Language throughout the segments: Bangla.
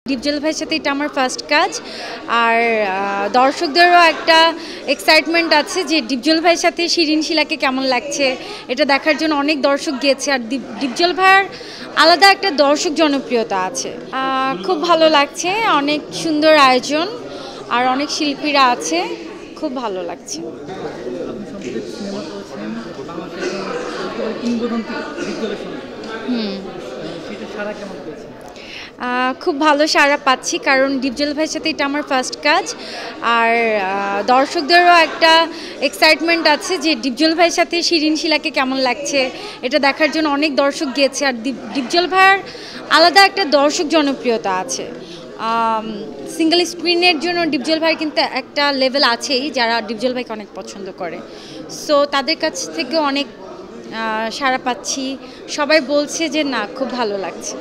ডিপজল ভাইয়ের সাথে এটা আমার ফার্স্ট কাজ। আর দর্শকদেরও একটা এক্সাইটমেন্ট আছে যে ডিপজল ভাইয়ের সাথে শিরিন শিলাকে কেমন লাগছে, এটা দেখার জন্য অনেক দর্শক গিয়েছে। আর ডিপজল ভাইয়ের আলাদা একটা দর্শক জনপ্রিয়তা আছে। খুব ভালো লাগছে, অনেক সুন্দর আয়োজন আর অনেক শিল্পীরা আছে, খুব ভালো লাগছে। খুব ভালো সাড়া পাচ্ছি, কারণ ডিপজল ভাইয়ের সাথে এটা আমার ফার্স্ট কাজ। আর দর্শকদেরও একটা এক্সাইটমেন্ট আছে যে ডিপজল ভাইয়ের সাথে শিরিন শিলাকে কেমন লাগছে, এটা দেখার জন্য অনেক দর্শক গিয়েছে। আর ডিপজল ভাইয়ের আলাদা একটা দর্শক জনপ্রিয়তা আছে। সিঙ্গেল স্ক্রিনের জন্য ডিপজল ভাই কিন্তু একটা লেভেল আছেই, যারা ডিপজল ভাইকে অনেক পছন্দ করে। সো তাদের কাছ থেকে অনেক সাড়া পাচ্ছি, সবাই বলছে যে না খুব ভালো লাগছে।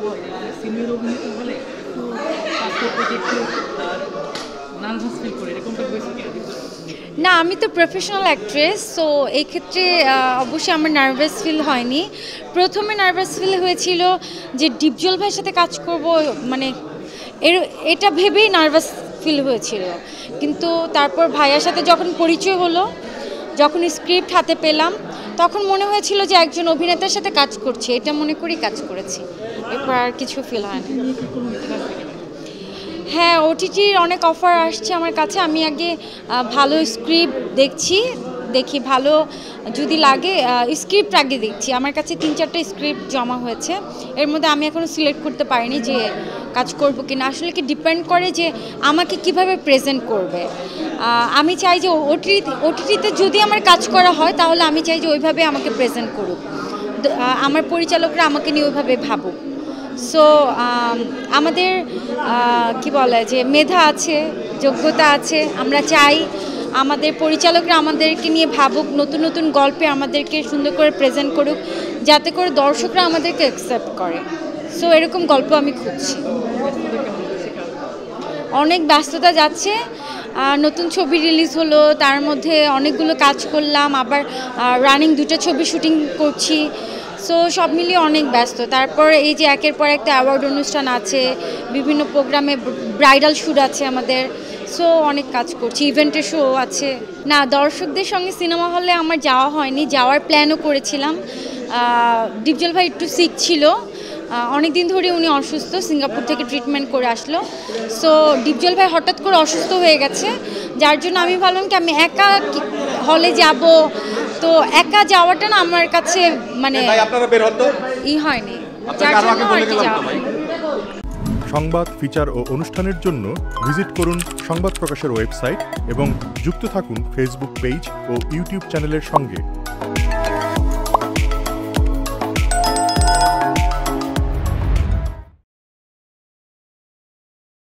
না, আমি তো প্রফেশনাল অ্যাক্ট্রেস, সো এই ক্ষেত্রে অবশ্যই আমার নার্ভাস ফিল হয়নি। প্রথমে নার্ভাস ফিল হয়েছিল যে ডিপজল ভাইয়ের সাথে কাজ করব, মানে এটা ভেবেই নার্ভাস ফিল হয়েছিল। কিন্তু তারপর ভাইয়ার সাথে যখন পরিচয় হলো, যখন স্ক্রিপ্ট হাতে পেলাম, তখন মনে হয়েছিল যে একজন অভিনেতার সাথে কাজ করছি, এটা মনে করেই কাজ করেছি। এরপর আর কিছু ফিল হয় না। হ্যাঁ, ওটিটির অনেক অফার আসছে আমার কাছে। আমি আগে ভালো স্ক্রিপ্ট দেখি ভালো যদি লাগে স্ক্রিপ্ট আগে দেখছি। আমার কাছে 3-4টা স্ক্রিপ্ট জমা হয়েছে, এর মধ্যে আমি এখনও সিলেক্ট করতে পারিনি যে কাজ করব কিনা। আসলে কি ডিপেন্ড করে যে আমাকে কিভাবে প্রেজেন্ট করবে। আমি চাই যে ওটিটিতে যদি আমার কাজ করা হয়, তাহলে আমি চাই যে ওইভাবে আমাকে প্রেজেন্ট করুক, আমার পরিচালকরা আমাকে নিয়ে ওইভাবে ভাবুক। সো আমাদের কি বলে যে মেধা আছে, যোগ্যতা আছে, আমরা চাই আমাদের পরিচালকরা আমাদেরকে নিয়ে ভাবুক, নতুন নতুন গল্পে আমাদেরকে সুন্দর করে প্রেজেন্ট করুক, যাতে করে দর্শকরা আমাদেরকে অ্যাকসেপ্ট করে। সো এরকম গল্প আমি খুঁজছি। অনেক ব্যস্ততা যাচ্ছে, নতুন ছবি রিলিজ হলো, তার মধ্যে অনেকগুলো কাজ করলাম, আবার রানিং 2টা ছবি শুটিং করছি। সো সব মিলিয়ে অনেক ব্যস্ত। তারপর এই যে একের পর একটা অ্যাওয়ার্ড অনুষ্ঠান আছে, বিভিন্ন প্রোগ্রামে ব্রাইডাল শ্যুট আছে আমাদের। সো অনেক কাজ করছি, ইভেন্টের শো আছে। না, দর্শকদের সঙ্গে সিনেমা হলে আমার যাওয়া হয়নি, যাওয়ার প্ল্যানও করেছিলাম। ডিপজল ভাই একটু সিক ছিল, অনেক দিন ধরে উনি অসুস্থ, সিঙ্গাপুর থেকে ট্রিটমেন্ট করে আসলো। সো ডিপজল ভাই হঠাৎ করে অসুস্থ হয়ে গেছে, যার জন্য আমি ভাবলাম কি আমি একা হলে যাব, তো একা যাওয়াটা না আমার কাছে মানে হয়নি, যার জন্য আর কি যাওয়া হয়। সংবাদ, ফিচার ও অনুষ্ঠানের জন্য ভিজিট করুন সংবাদ প্রকাশের ওয়েবসাইট এবং যুক্ত থাকুন ফেসবুক পেজ ও ইউটিউব চ্যানেলের সঙ্গে।